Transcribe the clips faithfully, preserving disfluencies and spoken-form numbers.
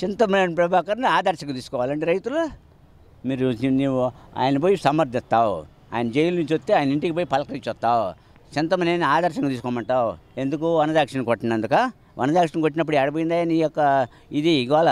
చింతమనేని ప్రభాకర్ని ఆదర్శంగా తీసుకోవాలంటే రైతులు మీరు నువ్వు ఆయన పోయి సమర్థిస్తావు, ఆయన జైలు నుంచి వస్తే ఆయన ఇంటికి పోయి పలకరించి వస్తావు, చింతమనేని ఆదర్శంగా తీసుకోమంటావు. ఎందుకు? వనదాక్షిణ కొట్టినందుక. వనదాక్షిణ కొట్టినప్పుడు ఆడిపోయిందా నీ యొక్క ఇది గోల?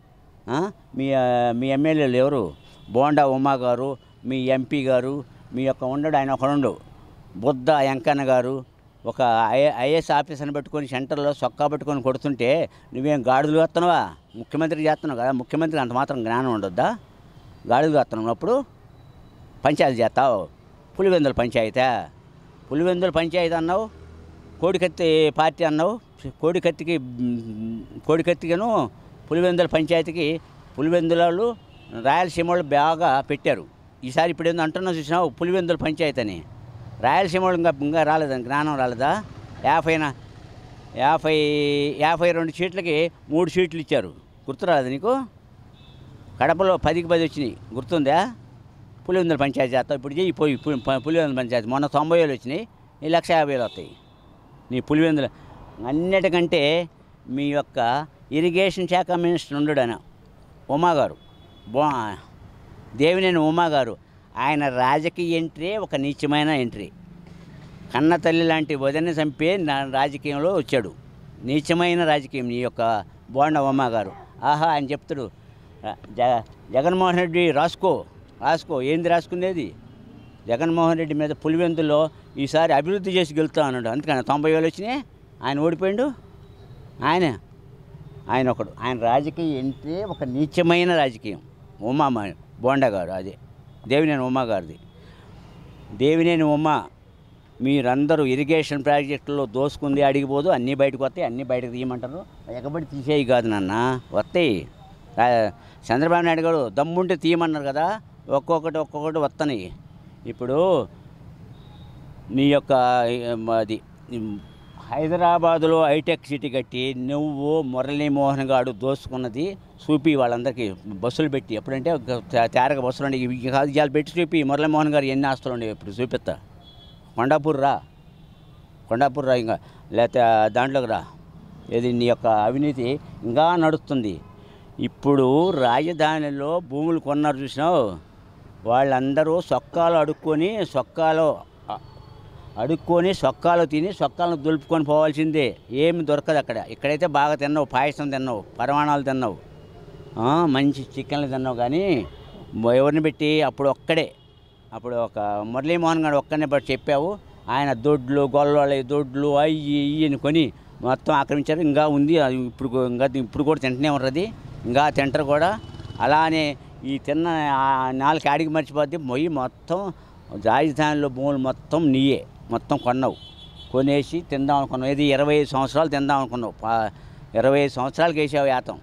మీ మీ ఎమ్మెల్యేలు ఎవరు? బోండా ఉమా గారు, మీ ఎంపీ గారు, మీ యొక్క ఉండడు ఆయన ఒకడు బుద్ధ వెంకన్న గారు, ఒక ఐ ఐఏఎస్ ఆఫీసర్ని పెట్టుకొని సెంటర్లో సొక్కా పెట్టుకొని కొడుతుంటే నువ్వేం గాడులు వేస్తున్నావా? ముఖ్యమంత్రి చేస్తున్నావు కదా, ముఖ్యమంత్రికి అంత మాత్రం జ్ఞానం ఉండొద్దా? గాడులు వేస్తున్నప్పుడు పంచాయతీ చేస్తావు. పులివెందుల పంచాయతీ పులివెందుల పంచాయతీ అన్నావు, కోడికత్తి పార్టీ అన్నావు. కోడికత్తికి కోడికత్తిగాను పులివెందుల పంచాయతీకి పులివెందులు రాయలసీమ వాళ్ళు బాగా పెట్టారు. ఈసారి ఇప్పుడు ఏందో అంటున్నా చూసినావు పులివెందుల పంచాయతీ అని. రాయలసీమ వాళ్ళు ఇంకా ఇంకా రాలేదని జ్ఞానం రాలేదా? యాభైనా యాభై యాభై రెండు సీట్లకి మూడు సీట్లు ఇచ్చారు, గుర్తు రాలేదు నీకు? కడపలో పదికి పది వచ్చినాయి, గుర్తుందా? పులివెందుల పంచాయతీ చేస్తావు ఇప్పుడు చెయ్యి పోయి పులివెందుల పంచాయతీ. మొన్న తొంభై వేలు వచ్చినాయి, ఈ లక్ష యాభై వేలు వస్తాయి నీ పులివెందుల. అన్నిటికంటే మీ యొక్క ఇరిగేషన్ శాఖ మినిస్టర్ ఉండడాన ఉమా గారు, బో దేవినేని ఉమా గారు, ఆయన రాజకీయ ఎంట్రీ ఒక నీచమైన ఎంట్రీ. కన్న తల్లి లాంటి వదిన చంపే రాజకీయంలో వచ్చాడు. నీచమైన రాజకీయం నీ యొక్క బోండా ఉమా గారు. ఆహా ఆయన చెప్తాడు జ జగన్మోహన్ రెడ్డి రాసుకో రాసుకో ఏంది రాసుకునేది? జగన్మోహన్ రెడ్డి మీద పులివెందులో ఈసారి అభివృద్ధి చేసి గెలుతా అన్నాడు. అందుకని తొంభై వేలు వచ్చినాయి, ఆయన ఓడిపోయాడు. ఆయన ఆయన ఒకడు ఆయన రాజకీయ ఎంట్రీ ఒక నీచమైన రాజకీయం. ఉమా బోండా గారు, అదే దేవినేని ఉమా గారిది. దేవినేని ఉమా మీరందరూ ఇరిగేషన్ ప్రాజెక్టులో దోసుకుంది అడిగిపోదు, అన్నీ బయటకు వస్తాయి, అన్నీ బయటకు తీయమంటారు. ఎగబడి తీసేయి కాదు నాన్న, వస్తాయి. చంద్రబాబు నాయుడు గారు దమ్ముంటే తీయమన్నారు కదా, ఒక్కొక్కటి ఒక్కొక్కటి వస్తున్నాయి. ఇప్పుడు నీ యొక్క అది హైదరాబాదులో హైటెక్ సిటీ కట్టి నువ్వు మురళీమోహన్ గారు దోసుకున్నది చూపి వాళ్ళందరికీ బస్సులు పెట్టి, ఎప్పుడంటే తేరగ బస్సులు ఉండే కాదు ఇవాళ పెట్టి చూపి మురళీమోహన్ గారు ఎన్ని ఆస్తులు ఉండేవి ఇప్పుడు చూపిస్తా. కొండాపూర్ రా కొండాపూర్ రా ఇంకా లేకపోతే దాంట్లోకి రా. ఇది నీ యొక్క అవినీతి ఇంకా నడుస్తుంది. ఇప్పుడు రాజధానిలో భూములు కొన్నారు చూసినావు, వాళ్ళందరూ సొక్కాలు అడుక్కొని సొక్కాలో అడుక్కొని సొక్కాలు తిని సొక్కాలను దులుపుకొని పోవాల్సిందే. ఏమి దొరకదు అక్కడ. ఇక్కడైతే బాగా తిన్నావు, పాయసం తిన్నావు, పరమాణాలు తిన్నావు, మంచి చికెన్లు తిన్నావు. కానీ ఎవరిని పెట్టి అప్పుడు ఒక్కడే అప్పుడు ఒక మురళీమోహన్ గారు ఒక్కనే బట్టి చెప్పావు. ఆయన దొడ్లు గొల్లవాళ్ళ దొడ్లు అయ్యి ఇయ్యని కొని మొత్తం ఆక్రమించారు. ఇంకా ఉంది ఇప్పుడు, ఇంకా ఇప్పుడు కూడా తింటూనే ఉంటుంది, ఇంకా తింటారు కూడా. అలానే ఈ తిన్న నాలుగు ఆడికి మర్చిపోద్ది మొయ్యి మొత్తం రాజధానిలో భూములు మొత్తం నీయే, మొత్తం కొన్నావు, కొనేసి తిందాం అనుకున్నావు. ఇది ఇరవై ఐదు సంవత్సరాలు తిందాం అనుకున్నావు, ఇరవై ఐదు సంవత్సరాలకి వేసావు యాతం.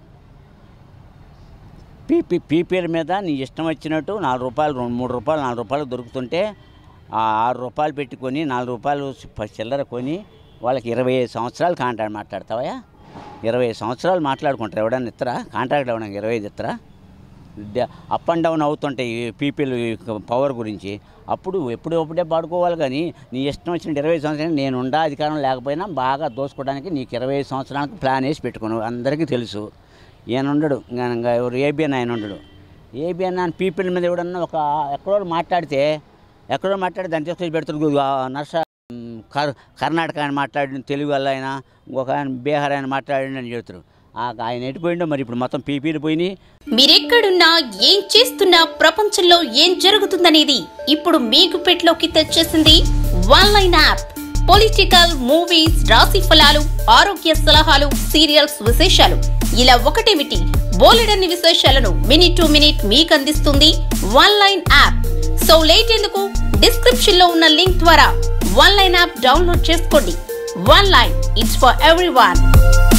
పీపీ పీపీల మీద నీ ఇష్టం వచ్చినట్టు నాలుగు రూపాయలు రెండు మూడు రూపాయలు నాలుగు రూపాయలు దొరుకుతుంటే ఆ ఆరు రూపాయలు పెట్టుకొని నాలుగు రూపాయలు చిల్లర కొని వాళ్ళకి ఇరవై ఐదు సంవత్సరాలు కాంట్రాక్ట్ మాట్లాడతావా? ఇరవై ఐదు సంవత్సరాలు మాట్లాడుకుంటారు. ఎవడన్నా ఇస్తారా కాంట్రాక్ట్? ఇవ్వడానికి ఇరవై ఐదు ఇస్తారా? అప్ అండ్ డౌన్ అవుతుంటాయి పీపీలు పవర్ గురించి. అప్పుడు ఎప్పుడు ఎప్పుడే పాడుకోవాలి. కానీ నీ ఇష్టం వచ్చిన ఇరవై ఐదు సంవత్సరాలు నేను ఉండా అధికారం లేకపోయినా బాగా దోసుకోవడానికి నీకు ఇరవై ఐదు సంవత్సరాలకు ప్లాన్ వేసి పెట్టుకున్నావు. అందరికీ తెలుసు. ఈయన ఉండడు, ఇంకా ఎవరు ఏబిఎన్ ఆయన ఉండడు. ఏబిఎన్ ఆయన పీపుల్ మీద ఎవడన్నా ఒక ఎక్కడో మాట్లాడితే ఎక్కడో మాట్లాడి దాన్ని తీసుకొచ్చి పెడుతుంది. నర్స కర్ కర్ణాటక ఆయన మాట్లాడిన తెలుగు వల్ల ఆయన, ఇంకొక ఆయన బీహార్ ఆయన మాట్లాడి అని చెబుతారు. ఆయన ఎటుపోయిండో మరి ఇప్పుడు మొత్తం పీపీలు పోయినాయి. మీరెక్కడున్నా ఏం చేస్తున్నా ప్రపంచంలో ఏం జరుగుతుందనేది ఇప్పుడు మీకు పెట్లోకి తెచ్చేసింది one line app. Political, movies, రాశి ఫలాలు, ఆరోగ్య సలహాలు, సీరియల్స్ విశేషాలు, ఇలా ఒకటేమిటి బోలెడన్ని విశేషాలను మినిట్ టు మినిట్ మీకు అందిస్తుంది one line app. So late ఎందుకు, డిస్క్రిప్షన్ లో ఉన్న లింక్ ద్వారా వన్ లైన్ యాప్ డౌన్లోడ్ చేసుకోండి. One line, it's for everyone.